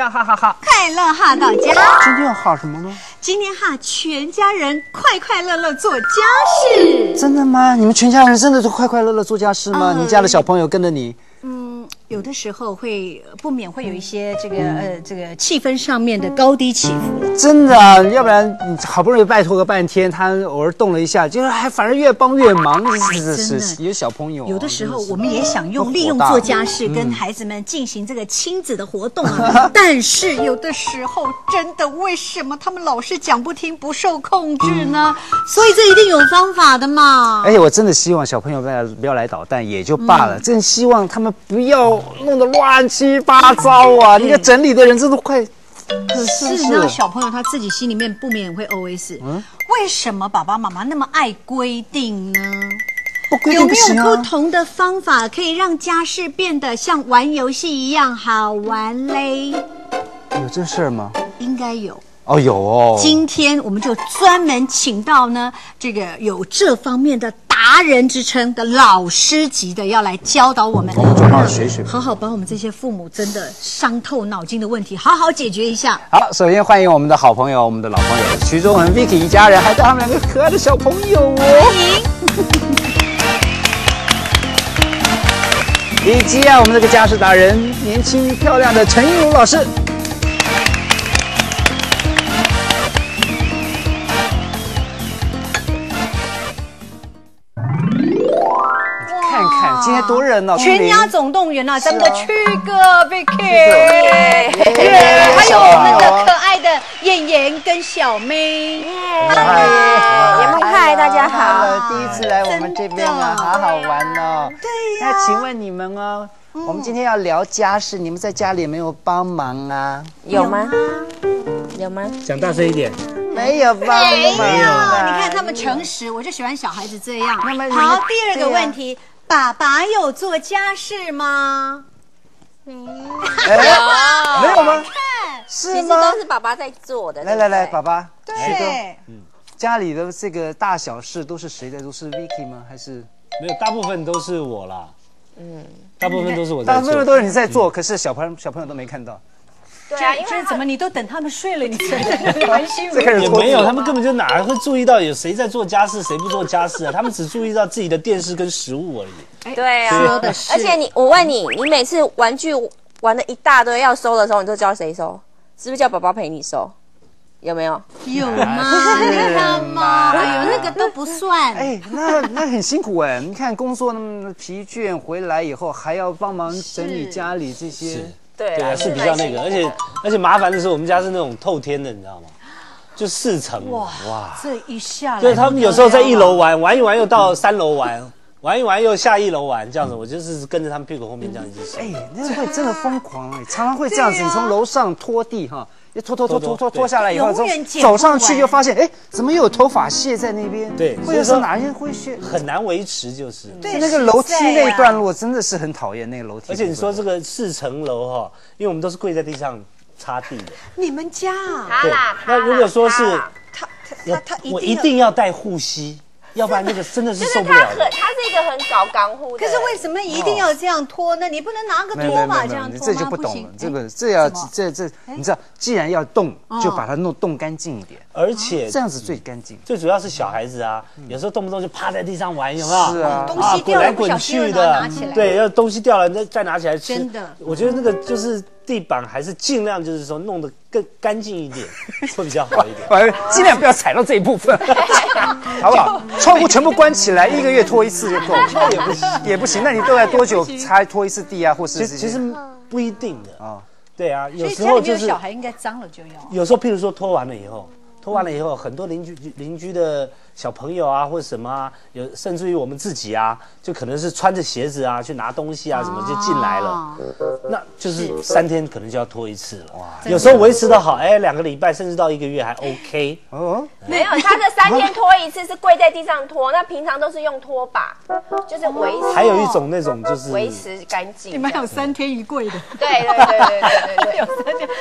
家哈哈哈， 快乐哈到家。 今天要哈什么呢？ 今天哈全家人快快乐乐做家事。 真的吗？你们全家人真的都快快乐乐做家事吗？你家的小朋友跟着你？ 有的时候会不免会有一些这个气氛上面的高低起伏。 真的啊，要不然你好不容易拜托个半天，他偶尔动了一下，就是还反而越帮越忙。是有小朋友， 有的时候我们也想利用做家事跟孩子们进行这个亲子的活动啊，但是有的时候真的为什么他们老是讲不听不受控制呢？所以这一定有方法的嘛。 而且我真的希望小朋友不要来捣蛋也就罢了，真希望他们不要弄得乱七八糟啊！那个整理的人真的快。 是呢，小朋友他自己心里面不免会 OS，为什么爸爸妈妈那么爱规定呢？有没有不同的方法可以让家事变得像玩游戏一样好玩嘞？ 有这事儿吗？ 应该有。 哦，有哦。今天我们就专门请到呢，这个有这方面的达人之称的老师级的，要来教导我们。 我们就好好学学， 好好把我们这些父母真的伤透脑筋的问题，好好解决一下。 好，首先欢迎我们的好朋友，我们的老朋友徐中文 Vicky 一家人，还带他们两个可爱的小朋友哦。 欢迎。 以及我们这个家事达人，年轻漂亮的陈映茹老师。看看今天多热闹！ 全家总动员啊，咱们的曲哥 Vicky， 还有我们的可爱的妍妍跟小妹。 嗨，大家好！ 第一次来我们这边啊，好好玩哦。 对呀。那请问你们哦，我们今天要聊家事，你们在家里有没有帮忙啊？ 有吗？有吗？ 讲大声一点。 没有帮忙。 没有。你看他们诚实，我就喜欢小孩子这样。好，第二个问题，爸爸有做家事吗？ 没有。 没有吗？是吗？ 其实都是爸爸在做的。 来，爸爸。 对。 家里的这个大小事都是谁在做？是 Vicky 吗？还是没有？大部分都是我啦。大部分都是我在做。 大部分都是你在做，可是小朋友都没看到。 对啊，因为怎么你都等他们睡了，你才在玩新闻？ 也没有，他们根本就哪会注意到有谁在做家事，谁不做家事啊？他们只注意到自己的电视跟食物而已。 对啊， 说的是。 而且我问你，你每次玩具玩的一大堆要收的时候，你都叫谁收？是不是叫宝宝陪你收？有没有？ 有吗？你看嘛，哎呦，那个都不算。 哎，那很辛苦哎！你看工作那么疲倦，回来以后还要帮忙整理家里这些。 对啊，是比较那个，而且麻烦的是，我们家是那种透天的，你知道吗？就4层。哇， 这一下来， 对他们有时候在1楼玩一玩，又到3楼玩一玩又下1楼玩，这样子，我就是跟着他们屁股后面这样一直走。 哎，那会真的疯狂哎，常常会这样子，你从楼上拖地哈。拖下来以后，走上去就发现，哎，怎么又有头发屑在那边？ 对， 或者是哪一会屑， 很难维持，就是。 对，那个楼梯那段路真的是很讨厌那个楼梯。 而且你说这个4层楼哈，因为我们都是跪在地上擦地的。 你们家啊？ 对，那如果说是他我一定要带护膝。要不然那个真的是受不了的。 他是一个很搞刚护的。 可是为什么一定要这样拖呢？你不能拿个拖把这样拖吗？ 这就不懂了。这你知道，既然要动，就把它动干净一点。 而且这样子最干净。 最主要是小孩子啊，有时候动不动就趴在地上玩，有没有？ 是啊， 东西掉了滚来滚去的， 对，要东西掉了再拿起来吃。 真的， 我觉得那个就是地板还是尽量就是说弄得更干净一点，会比较好一点。 尽量不要踩到这一部分，好不好？窗户全部关起来，1个月拖1次就够了。也不行。那你都要多久才拖1次地啊？或是其实不一定的啊。对啊，有时候就是小孩应该脏了就要。 有时候譬如说拖完了以后，很多邻居的小朋友啊，或者什么啊，甚至于我们自己啊，就可能是穿着鞋子啊去拿东西啊，什么就进来了，那就是3天可能就要拖1次了。哇，有时候维持得好，2个礼拜甚至到1个月还 OK。 没有，他这3天拖1次是跪在地上拖，那平常都是用拖把，就是维持。 还有一种那种就是维持干净。 你们有3天1跪的。 对。 有3天。可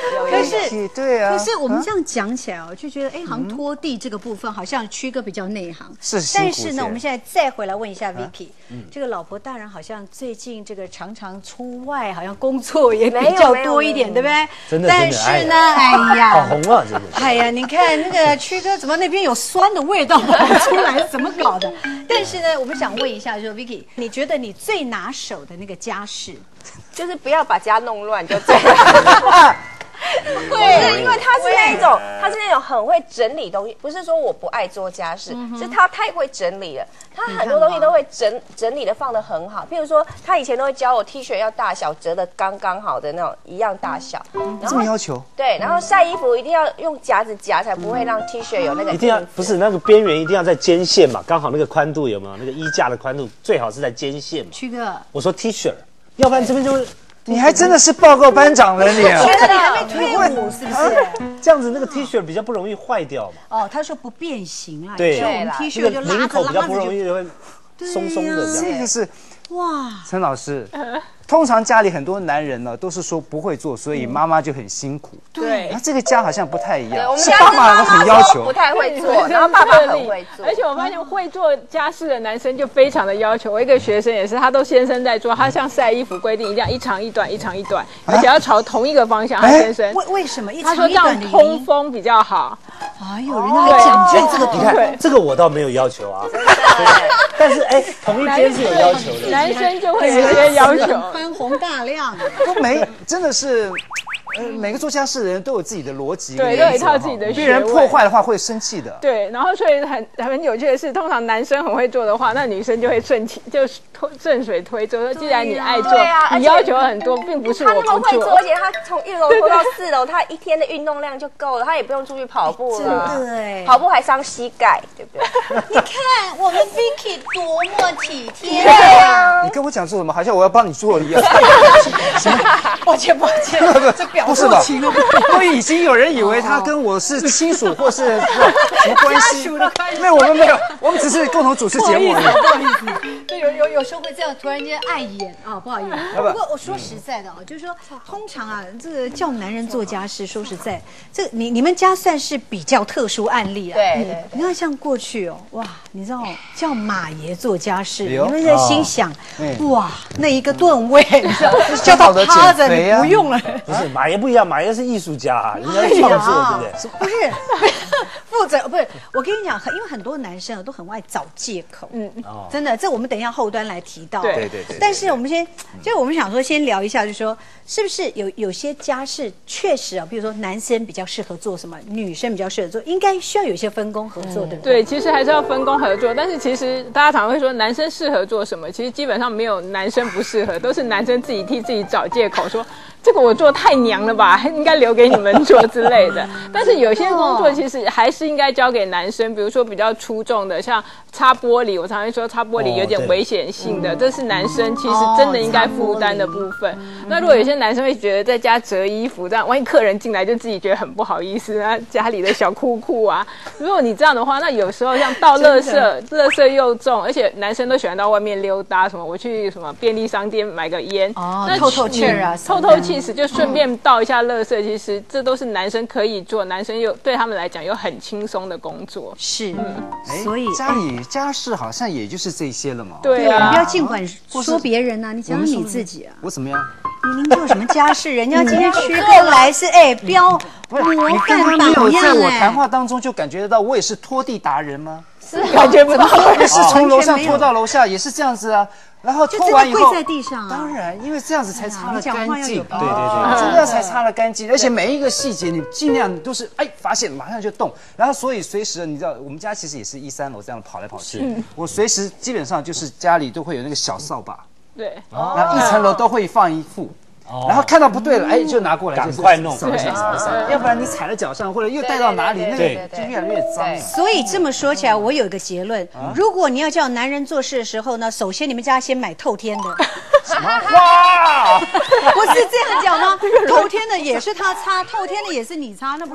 是对啊。 可是我们这样讲起来哦，就觉得好像拖地这个部分好像曲哥比较内行。 是， 但是呢，我们现在再回来问一下 Vicky，这个老婆大人好像最近这个常常出外，好像工作也比较多一点，对不对？ 真的。 但是呢，哎呀， 好红啊，真的。 哎呀，你看那个曲哥怎么那边有酸的味道跑出来，怎么搞的？但是呢，我们想问一下，就是 Vicky， 你觉得你最拿手的那个家事， 就是不要把家弄乱就对了。对，因为他是那种很会整理东西，不是说我不爱做家事，是他太会整理了，他很多东西都会整理的放得很好。譬如说，他以前都会教我 T 恤要大小折的刚刚好的那种一样大小， 这么要求？ 对，然后晒衣服一定要用夹子夹，才不会让 T 恤有那个一定要不是那个边缘一定要在肩线嘛，刚好那个宽度有没有？那个衣架的宽度最好是在肩线嘛。 曲哥， 我说 T 恤，要不然这边就会。 你还真的是报告班长了，你觉得你还没退伍是不是？ 这样子那个 T 恤比较不容易坏掉嘛。 哦，他说不变形啦， 对， 我们 T 恤就拉领口比较不着容易会松松的这样。 这个是哇， 陈老师。通常家里很多男人呢，都是说不会做，所以妈妈就很辛苦。 对， 那这个家好像不太一样， 我们家爸爸都很要求， 不太会做，然后爸爸很会做。 而且我发现会做家事的男生就非常的要求。我一个学生也是，他都先生在做，他像晒衣服规定一定要一长一短，一长一短，而且要朝同一个方向。他先生为什么？ 他说这样通风比较好。 哎呦，人家还讲究这个， 你看这个我倒没有要求啊。但是同一间是有要求的， 男生就会有一些要求， 宽宏大量， 都真的是。每个做家事的人都有自己的逻辑， 对，都有一套自己的学问。 别人破坏的话会生气的。 对，然后所以很有趣的是，通常男生很会做的话，那女生就会顺水推舟。说既然你爱做，你要求很多，并不是我不做。 他那么会做，而且他从1楼拖到4楼，他一天的运动量就够了，他也不用出去跑步了。 对， 跑步还伤膝盖，对不对？ 你看我们 Vicky 多么体贴。 对啊， 你跟我讲做什么，好像我要帮你做一样。 抱歉，这表不是吧？我已经有人以为他跟我是亲属或是什么关系？没有，我们没有，我们只是共同主持节目而已。 不好意思，对，有时候会这样突然间碍眼啊，不好意思。不过我说实在的啊，就是说，通常啊，这个叫男人做家事，说实在，这个你们家算是比较特殊案例啊。 对， 你看像过去哦，哇，你知道叫马爷做家事，你们在心想，哇，那一个吨位，你知道，叫他趴着，你不用了。 不是马爷不一样，马爷是艺术家，人家创作，对不对？ 不是负责，不是。我跟你讲，因为很多男生都很爱找借口，真的，这我们等一下后端来提到。 对。 但是我们我们想说，先聊一下，就是说，是不是有些家事确实啊，比如说男生比较适合做什么，女生比较适合做，应该需要有一些分工合作，对不对？ 对，其实还是要分工合作。但是其实大家常常会说男生适合做什么，其实基本上没有男生不适合，都是男生自己替自己找借口说。这个我做太娘了吧，应该留给你们做之类的。但是有些工作其实还是应该交给男生，比如说比较出众的，像擦玻璃，我常常说擦玻璃有点危险性的，这是男生其实真的应该负担的部分。那如果有些男生会觉得在家折衣服，这样万一客人进来就自己觉得很不好意思啊，家里的小裤裤啊，如果你这样的话，那有时候像倒垃圾又重，而且男生都喜欢到外面溜达，什么我去什么便利商店买个烟， 那透气啊， 透气。就顺便倒一下垃圾，其实这都是男生可以做，男生又对他们来讲又很轻松的工作。 是，所以家里家事好像也就是这些了嘛。 对啊， 你不要尽管说别人啊，你讲讲你自己啊。 我怎么样？ 您做什么家事？人家今天曲哥来是标模范榜样。 在我谈话当中就感觉得到，我也是拖地达人吗？ 是感觉不到， 也是从楼上拖到楼下，也是这样子啊。然后拖完以后， 跪在地上啊。 当然，因为这样子才擦得干净。 对， 真的才擦得干净，而且每一个细节你尽量都是发现马上就动。然后所以随时你知道，我们家其实也是1、3楼这样跑来跑去。我随时基本上就是家里都会有那个小扫把。 对。 然后1层楼都会放一副。然后看到不对了，就拿过来， 赶快弄， 扫一下，要不然你踩在脚上，或者又带到哪里，那个就越来越脏。 所以这么说起来，我有一个结论：如果你要叫男人做事的时候呢，首先你们家先买透天的。 什么？哇！ 不是这样讲吗？透天的也是他擦，透天的也是你擦，那不是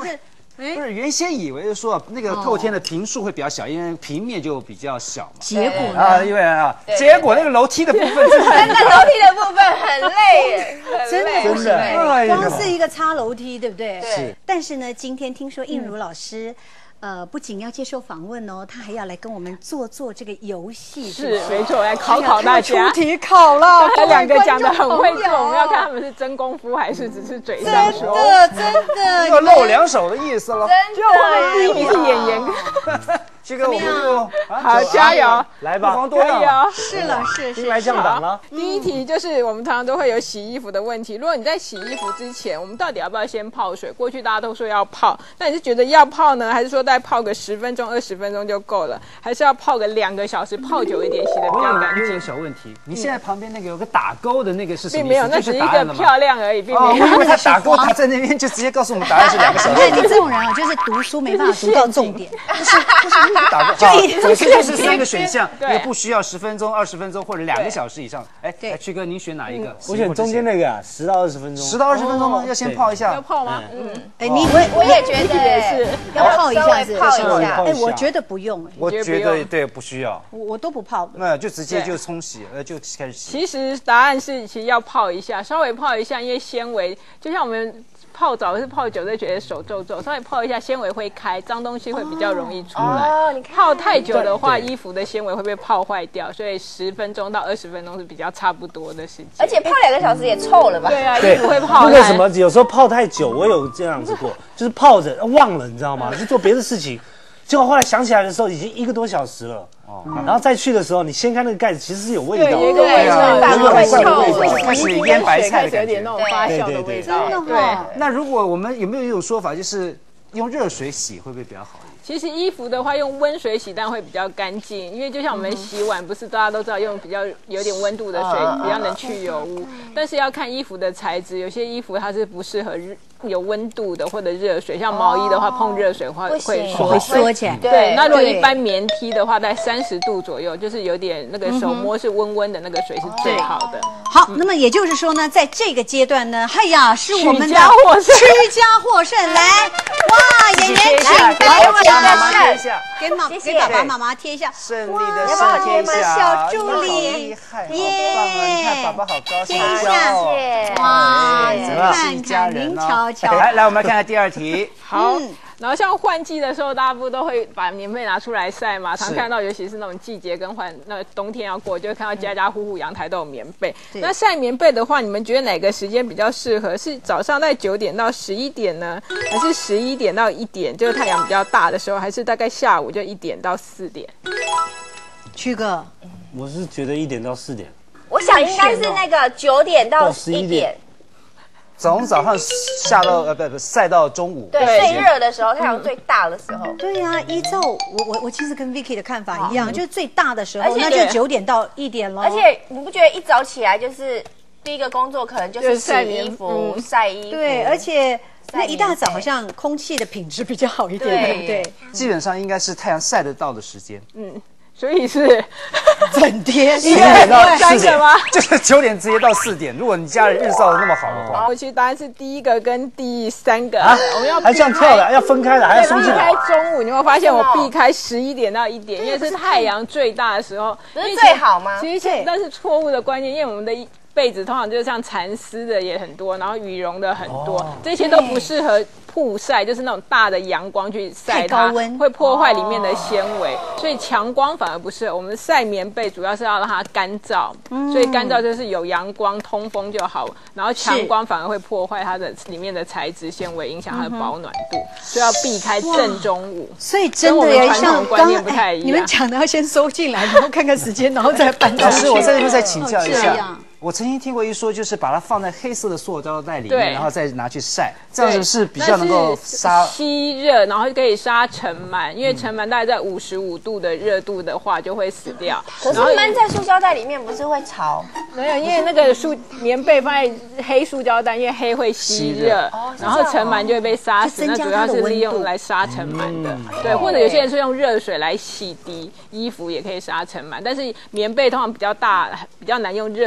不是原先以为就说那个透天的坪数会比较小，因为平面就比较小嘛。 结果啊，因为结果那个楼梯的部分真的真的楼梯的部分很累耶， 真的不行哎呀光是一个擦楼梯，对不对？ 是。 但是呢，今天听说映如老师。不仅要接受访问哦，他还要来跟我们做这个游戏， 是没错，来考大家。 出题考了， 他两个讲的很会做，我们要看他们是真功夫还是只是嘴上说。 真的， 又露两手的意思了。 真的。 第一题是演员。 这个我们就好加油， 来吧， 可以哦。 兵来将挡了。 第一题就是我们常常都会有洗衣服的问题。如果你在洗衣服之前，我们到底要不要先泡水？过去大家都说要泡，那你是觉得要泡呢，还是说再泡个10分钟、20分钟就够了？还是要泡个2个小时，泡久一点，洗得比较干净？ 有一个小问题，你现在旁边那个有个打勾的那个是什么意思？ 并没有，那只是一个漂亮而已，并没有。 因为他打勾打在那边，就直接告诉我们答案是2个小时。 你这种人啊，就是读书没办法读到重点， 就是打勾。总之就是3个选项，一个不需要10分钟、20分钟或者2个小时以上。哎，曲哥，您选哪一个？ 我选中间那个10到20分钟。 10到20分钟吗？要先泡一下。 要泡吗？ 哎， 我也觉得是要泡一下， 泡一下。 哎，我觉得不用，哎， 我觉得对，不需要。 我都不泡的， 那就直接就冲洗，就开始洗。 其实答案是，其实要泡一下，稍微泡一下，因为纤维就像我们。泡澡是泡久就觉得手皱皱，稍微泡一下纤维会开，脏东西会比较容易出来。泡太久的话，衣服的纤维会被泡坏掉，所以10分钟到20分钟是比较差不多的时间。 而且泡2个小时也臭了吧？ 对啊，衣服会泡烂。 那个什么，有时候泡太久，我有这样子过，就是泡着忘了，你知道吗？去做别的事情。结果后来想起来的时候，已经1个多小时了。然后再去的时候，你掀开那个盖子，其实是有味道的。 有一个味道， 反而会臭， 开始腌白菜的感觉， 有点那种发酵的味道。 对。 那如果我们有没有一种说法，就是用热水洗会不会比较好一点？ 其实衣服的话，用温水洗当然会比较干净，因为就像我们洗碗，不是大家都知道用比较有点温度的水比较能去油污，但是要看衣服的材质，有些衣服它是不适合有温度的或者热水，像毛衣的话碰热水会缩起来。 对，那如果一般棉 T 的话，在30度左右，就是有点那个手摸是温温的那个水是最好的。 好，那么也就是说呢，在这个阶段呢，哎呀，是我们的屈家获胜，来，哇，演员来给爸爸妈妈贴一下， 给爸爸妈妈贴一下， 胜利的胜天下， 小助理， 耶，你看爸爸好高兴， 贴一下，哇，看看您瞧瞧， 来，我们来看看第2题， 好。然后像换季的时候，大家不都会把棉被拿出来晒嘛？常看到，尤其是那种季节跟那冬天要过，就会看到家家户户阳台都有棉被。那晒棉被的话，你们觉得哪个时间比较适合？是早上在9点到11点呢，还是11点到1点，就是太阳比较大的时候，还是大概下午就1点到4点？ 曲哥， 我是觉得1点到4点。 我想应该是那个9点到1点。 从早上下到晒到中午， 对，最热的时候，太阳最大的时候。 对呀，依照我其实跟 Vicky 的看法一样，就是最大的时候，那就9点到1点咯。 而且你不觉得一早起来就是第一个工作可能就是洗衣服、晒衣服？ 对，而且那一大早好像空气的品质比较好一点，对不对？ 基本上应该是太阳晒得到的时间。 所以是整天 9点到4点吗？ 就是9点直接到4点。如果你家里日照的那么好的话， 其实答案是第1个跟第3个。我们要还这样跳的，要分开的，还要松进来。 避开中午，你会发现我避开11点到1点，因为是太阳最大的时候。 不是最好吗？ 其实那是错误的观念，因为我们的被子通常就是像蚕丝的也很多，然后羽绒的很多，这些都不适合曝晒，就是那种大的阳光去晒它，会破坏里面的纤维，所以强光反而不适合。我们晒棉被主要是要让它干燥，所以干燥就是有阳光通风就好，然后强光反而会破坏它的里面的材质纤维，影响它的保暖度，所以要避开正中午。 所以真的耶，像观念不太一样， 你们讲的要先收进来，然后看看时间，然后再搬出去。 老师，我在这边再请教一下。我曾经听过一说，就是把它放在黑色的塑胶袋里面，然后再拿去晒，这样子是比较能够吸热，然后可以杀尘螨，因为尘螨大概在55度的热度的话就会死掉。 可是闷在塑胶袋里面不是会潮？ 没有，因为那个棉被放在黑塑胶袋，因为黑会吸热，然后尘螨就会被杀死。那主要是利用来杀尘螨的，对，或者有些人是用热水来洗涤衣服，也可以杀尘螨。但是棉被通常比较大，比较难用热水自己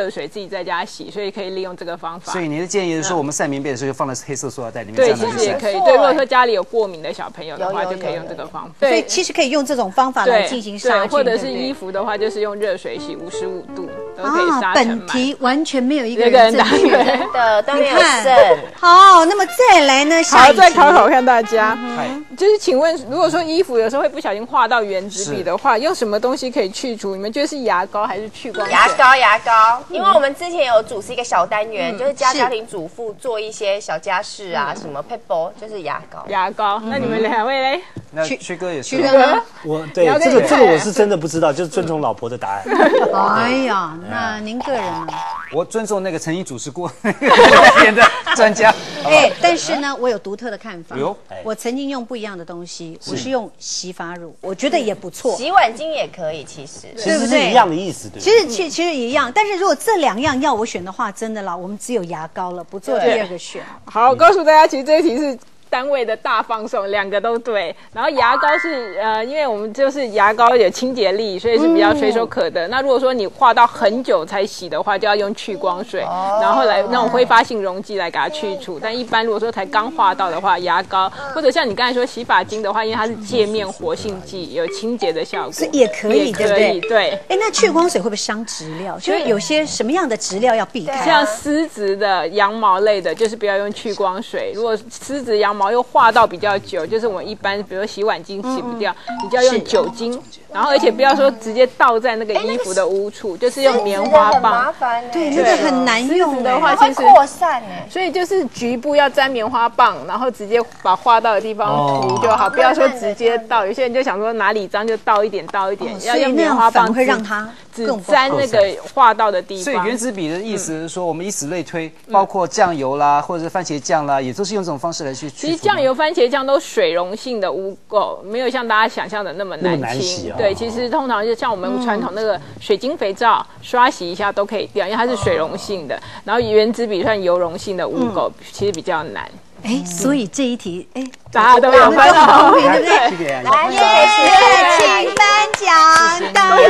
己在家洗，所以可以利用这个方法。 所以你的建议是说，我们晒棉被的时候就放在黑色塑料袋里面， 对， 这样其实也可以。对，如果说家里有过敏的小朋友的话，就可以用这个方法。 所以其实可以用这种方法来进行杀菌， 或者是衣服的话，就是用热水洗55度都可以杀尘本题完全没有一个人正确的，都没有剩。 好，那么再来呢？ 好，再考看大家，就是请问，如果说衣服有时候会不小心画到原子笔的话，用什么东西可以去除？你们觉得是牙膏还是去光水？ 牙膏，因为我们之前有组织一个小单元，就是教家庭主妇做一些小家事啊，什么 pebble 就是牙膏。 牙膏，那你们2位嘞？ 那曲哥也是。 曲哥呢？ 我对这个我是真的不知道，就是遵从老婆的答案。 哎呀，那您个人呢？ 我尊重那个曾经主持过那个的专家。 但是呢，我有独特的看法。 有， 我曾经用不一样的东西，我是用洗发乳，我觉得也不错。 洗碗巾也可以，其实是一样的意思，对。 其实一样，但是如果这2样要我选的话，真的啦，我们只有牙膏了，不做第2个选。 好，告诉大家，其实这一题是单位的大放送，2个都对。然后牙膏是因为我们就是牙膏有清洁力，所以是比较随手可得。那如果说你画到很久才洗的话，就要用去光水，然后来那种挥发性溶剂来给它去除。但一般如果说才刚画到的话，牙膏或者像你刚才说洗发精的话，因为它是界面活性剂，有清洁的效果， 也可以，对不对？ 对。 那去光水会不会伤质料？就是有些什么样的质料要避开？ 像丝质的、羊毛类的，就是不要用去光水。如果丝质羊毛又化到比较久，就是我们一般比如说洗碗巾洗不掉，你就要用酒精，然后而且不要说直接倒在那个衣服的污处，就是用棉花棒。 麻烦对，那个很难用的话， 其实扩散哎。 所以就是局部要沾棉花棒，然后直接把画到的地方涂就好，不要说直接倒。有些人就想说哪里脏就倒一点，要用棉花棒会让它只沾那个画到的地方。 所以原子笔的意思是说，我们以此类推，包括酱油啦，或者是番茄酱啦，也都是用这种方式来去去除。 其实酱油、番茄酱都水溶性的污垢，没有像大家想象的那么难清。对，其实通常就像我们传统那个水晶肥皂，刷洗一下都可以掉，因为它是水溶性的。然后原子笔算油溶性的污垢，其实比较难。 所以这一题， 大家都有分到， 对不对？来，请颁奖！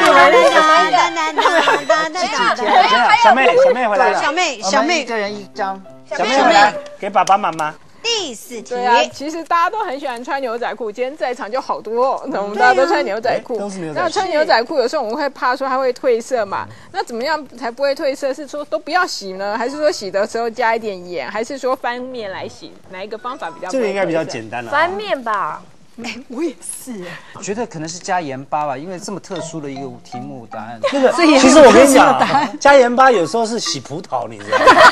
小妹回来了， 小妹一个人1张， 小妹回来给爸爸妈妈。 第4题， 对啊，其实大家都很喜欢穿牛仔裤，今天在场就好多哦。那我们大家都穿牛仔裤，那穿牛仔裤有时候我们会怕说它会褪色嘛，那怎么样才不会褪色？是说都不要洗呢，还是说洗的时候加一点盐，还是说翻面来洗？哪一个方法比较？ 这个应该比较简单了。 翻面吧。 我也是， 我觉得可能是加盐巴吧，因为这么特殊的一个题目答案。 那个，其实我跟你讲，加盐巴有时候是洗葡萄，你知道吗？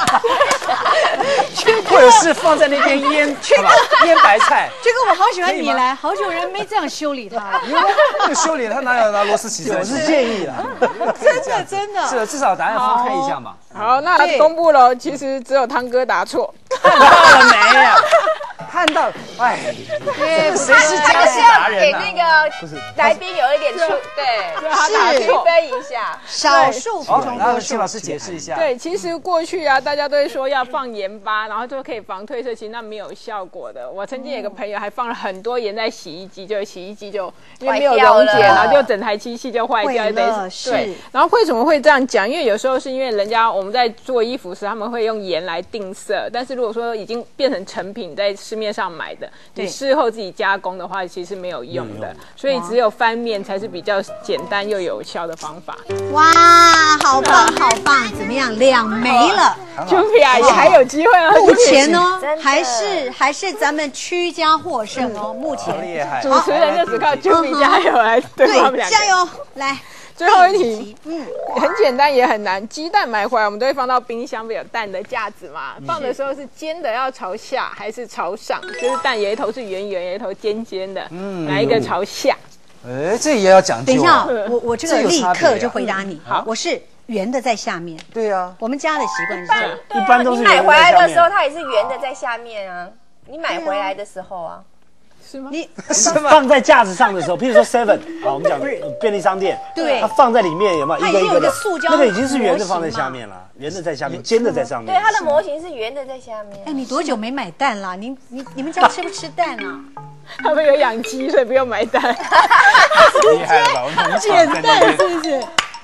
或者是放在那边腌白菜。 这个我好喜欢你来，好久人没这样修理他了。 那个修理他哪有拿螺丝起子？ 我是建议啊， 真的是至少答案分开一下嘛。 好，那公布了，其实只有汤哥答错。 看到了没有？看到，谁是家事达人啊？ 给那个来宾有一点对， 是区分一下， 少数服从然后请老师解释一下。 对，其实过去啊，大家都会说要放盐巴，然后就可以防褪色，其实那没有效果的。我曾经有个朋友还放了很多盐在洗衣机，就洗衣机就因为没有溶解，然后就整台机器就坏掉。对，然后为什么会这样讲？因为有时候是因为人家我们在做衣服时，他们会用盐来定色，但是如果说已经变成成品在市面上买的，你事后自己加工的话，其实没有用的，所以只有翻面才是比较简单又有效的方法。 哇，好棒好棒！怎么样？2没了， 朱皮阿姨还有机会哦。 目前呢，还是咱们屈家获胜哦。目前主持人就只靠朱皮加油来对他们两个。 加油！来。 最后一题，很简单也很难。鸡蛋买回来，我们都会放到冰箱，不有蛋的架子嘛？放的时候是煎的要朝下还是朝上？就是蛋有一头是圆圆，有一头尖尖的，哪一个朝下？ 这也要讲究。 等一下，我这个立刻就回答你。好，我是圆的在下面。 对啊， 我们家的习惯是这样， 一般都是你买回来的时候，它也是圆的在下面啊。你买回来的时候啊。 是吗？ 你放在架子上的时候，譬如说 Seven 啊，我们讲便利商店， 对， 它放在里面有没有一个的塑胶？ 那个已经是圆的放在下面了，圆的在下面，尖的在上面。 对，它的模型是圆的在下面。 哎，你多久没买蛋了？你们家吃不吃蛋啊？ 他们有养鸡，所以不用买蛋。 厉害了吧？ 捡蛋是不是？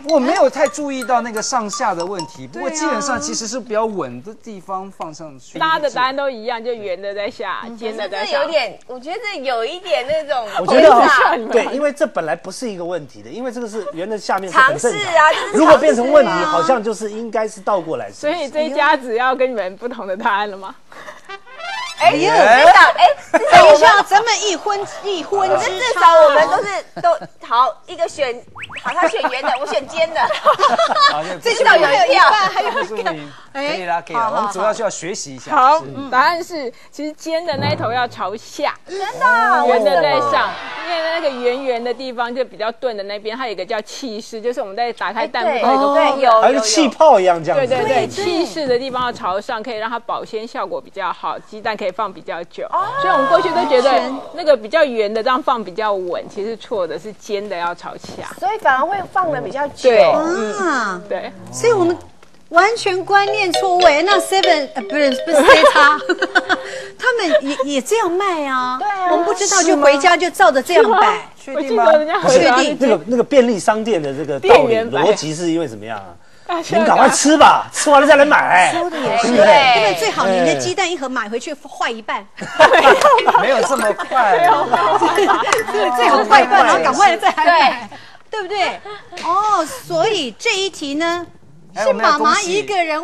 我没有太注意到那个上下的问题，不过基本上其实是比较稳的地方放上去。 大家的答案都一样，就圆的在下，尖的在这上。 有点，我觉得这有一点那种， 我觉得对，因为这本来不是一个问题的，因为这个是圆的下面是很正常。如果变成问题，好像就是应该是倒过来。 所以这一家子要跟你们不同的答案了吗？ 哎， 等一下，咱们一婚之至少我们都好，一个选好，他选圆的，我选尖的，至少有一票， 还有一个， 可以啦，可以啦，我们主要需要学习一下。 好，答案是其实尖的那一头要朝下， 真的， 圆的在上，因为那个圆圆的地方就比较钝的那边，它有一个叫气室，就是我们在打开弹幕对，有， 还有气泡一样这样子。 对，气室的地方要朝上，可以让它保鲜效果比较好，鸡蛋可以放比较久。所以我们过去都觉得那个比较圆的这样放比较稳，其实错的，是尖的要朝下， 所以反而会放的比较久。 对， 所以我们完全观念错误。那 Seven 不是 C 叉，他们也这样卖啊。对啊，我们不知道就回家就照着这样摆。 我记得人家回答那个便利商店的这个道理逻辑是因为怎么样啊？你们赶快吃吧，吃完了再来买。 说的也是，因为最好你的鸡蛋一盒买回去坏一半， 没有这么快， 最好坏一半，然后赶快再来买，对不对？哦，所以这一题呢是妈妈一个人获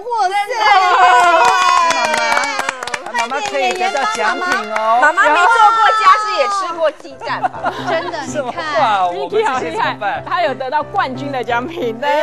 胜。 妈妈可以得到奖品哦。 妈妈没做过家事，也吃过鸡蛋吧？ 真的，你看哇，我们 ，Vicky 好这些厉害怎么办， 他有得到冠军的奖品，来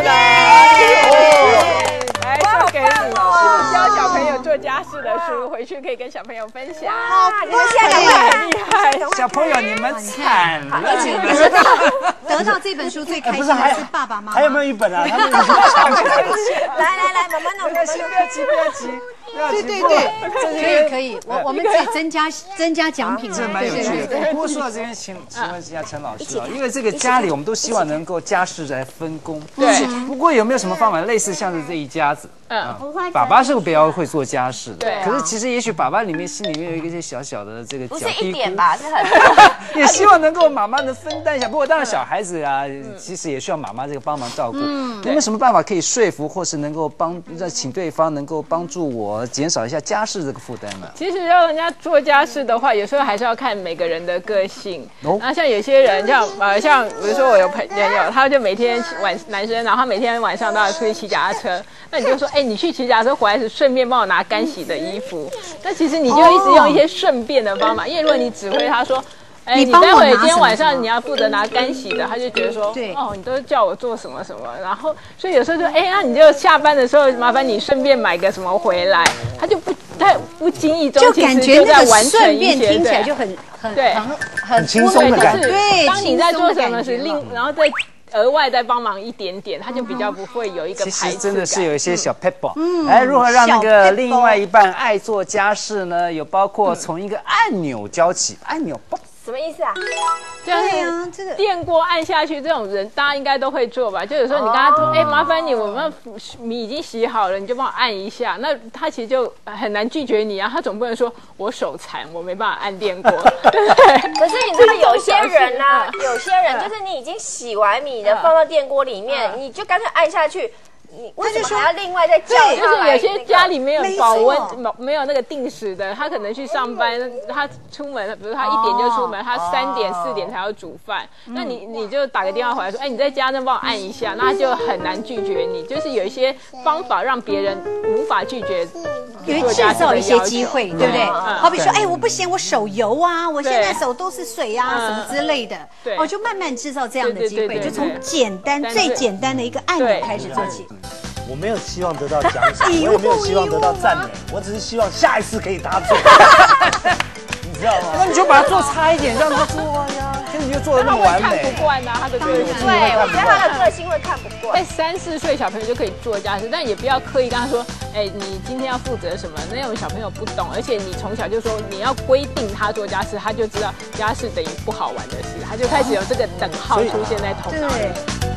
送给你，教小朋友做家事的书，回去可以跟小朋友分享。 你们现在很厉害， 小朋友你们惨了， 得到这本书最开心的是爸爸妈妈。 还有没有一本啊？他们来，妈妈弄个书。 不要急。 对，可以，我们可以增加奖品， 这蛮有趣的。不过说到这边，请问一下陈老师啊，因为这个家里我们都希望能够家事来分工， 对。 不过有没有什么方法，类似像是这一家子，爸爸是比较会做家事的， 对。 可是其实也许爸爸里面心里面有一些小小的这个不是小低估一点吧，是很也希望能够妈妈能分担一下。不过当然小孩子啊，其实也需要妈妈这个帮忙照顾。有没有什么办法可以说服，或是能够请对方能够帮助我减少一下家事这个负担呢？ 其实要人家做家事的话，有时候还是要看每个人的个性。那像有些人像比如说我有朋友，他就每天男生，然后他每天晚上都要出去骑脚踏车，那你就说，你去骑脚踏车回来时顺便帮我拿干洗的衣服。那其实你就一直用一些顺便的方法，因为如果你指挥他说，你待会今天晚上你要负责拿干洗的，他就觉得说，你都叫我做什么什么，然后所以有时候就那你就下班的时候麻烦你顺便买个什么回来，他不经意中就感觉那个顺便听起来就很轻松的感觉。 对，当你在做什么事，然后再额外再帮忙一点点，他就比较不会有一个排斥感。 其实真的是有一些小 pebble，如何让那个另外一半爱做家事呢？有包括从一个按钮教起，按钮嘣。 什么意思啊？ 就是这个电锅按下去，这种人大家应该都会做吧？就有时候你跟他说，麻烦你，我们米已经洗好了，你就帮我按一下。那他其实就很难拒绝你啊，他总不能说我手残，我没办法按电锅，对不对？ 可是你知道有些人呢，有些人就是你已经洗完米的放到电锅里面，你就干脆按下去。你为什么还要另外再叫他？ 就是有些家里没有保温，没有那个定时的，他可能去上班，他出门，比如他1点就出门，他3点4点才要煮饭。那你就打个电话回来说，你在家那帮我按一下，那他就很难拒绝你。就是有一些方法让别人无法拒绝， 因为制造一些机会，对不对？好比说，我不嫌我手油啊，我现在手都是水啊，什么之类的，就慢慢制造这样的机会，就从最简单的一个按钮开始做起。 我没有希望得到奖赏，我也没有希望得到赞美，我只是希望下一次可以他做，你知道吗？ 那你就把它做差一点，让他做呀。可是你就做的那么完美， 看不惯啊，他的个性。 对，我觉得他的个性会看不惯。 3、4岁小朋友就可以做家事，但也不要刻意跟他说，你今天要负责什么？那种小朋友不懂，而且你从小就说你要规定他做家事，他就知道家事等于不好玩的事，他就开始有这个等号出现在头脑里。